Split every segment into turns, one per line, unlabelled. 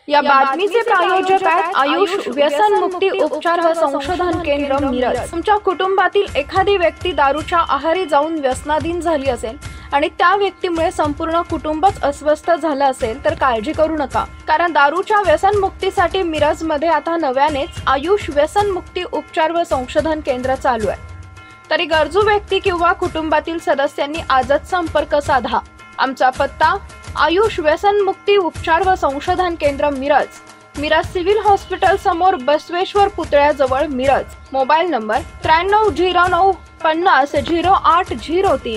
या बातमीचे प्रायोजक आहेत आयुष व्यसन मुक्ती उपचार व संशोधन केंद्र मिरज। तुमच्या कुटुंबातील एखादी व्यक्ती दारूच्या आहारी जाऊन व्यसनाधीन झाली असेल आणि त्या व्यक्तीमुळे संपूर्ण कुटुंबच अस्वस्थ झालं असेल तर काळजी करू नका, कारण दारूच्या व्यसन मुक्तीसाठी मिरज मध्ये आता नव्यानेच आयुष व्यसन मुक्ती उपचार व संशोधन केंद्र चालू आहे। तरी गरजू व्यक्ती किंवा कुटुंबातील सदस्यांनी आजच संपर्क साधा। आमचा पत्ता आयुष व्यसन मुक्ती उपचार व संशोधन केंद्र मिरज सिव्हिल हॉस्पिटल समोर बसवेश्वर पुतळ्याजवळ मिरज। Mobile number 9309 50 0803।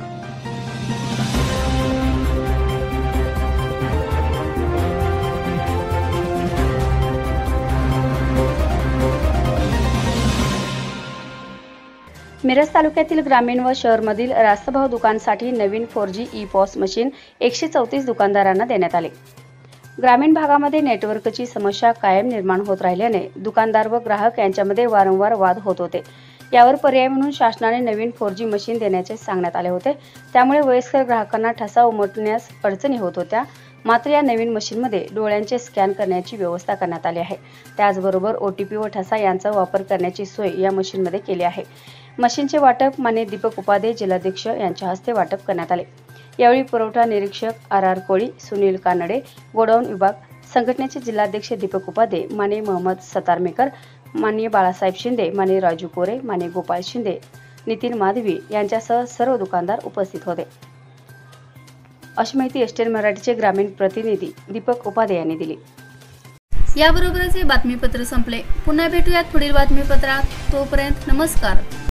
मिरज तालुक्यातील ग्रामीण व शहरमधील रास्तभाव दुकानसाठी नवीन 4G ई-पॉस मशीन 134 दुकानदारांना देण्यात आले। ग्रामीण भागामध्ये नेटवर्कची समस्या कायम निर्माण होत राहिल्याने दुकानदार व ग्राहक यांच्यामध्ये वारंवार वाद होत होते। यावर पर्याय म्हणून शासनाने नवीन 4G मशीन देण्याचे सांगण्यात आले होते। त्यामुळे वयस्कर ग्राहकांना ठसा उमटण्यास अडचणी होत होत्या। मात्र या नवीन मशीनमध्ये डोळ्यांचे स्कॅन करण्याची व्यवस्था करण्यात आली आहे। त्याचबरोबर OTP व ठसा यांचा वापर करण्याची सोय या मशीनमध्ये केली आहे। मशीनचे वाटप माननीय दीपक उपाध्ये जिल्हाध्यक्ष यांच्या हस्ते वाटप करण्यात आले। यावेळी पुरवठा निरीक्षक RR कोळी, सुनील कानडे, गोडाऊन विभाग संघटनेचे जिल्हाध्यक्ष दीपक उपाध्ये, माननीय मोहम्मद सतारमेकर, माननीय बाळासाहेब शिंदे, माननीय राजू कोरे, माननीय गोपाळ शिंदे, नितीन माधवी यांच्यासह सर्व दुकानदार उपस्थित होते। अशी माहिती STN मराठीचे ग्रामीण प्रतिनिधी दीपक उपाध्ये यांनी दिली।
याबरोबरच हे बातमीपत्र संपले। पुन्हा भेटूयात पुढील बातमीपत्रात। तोपर्यंत नमस्कार।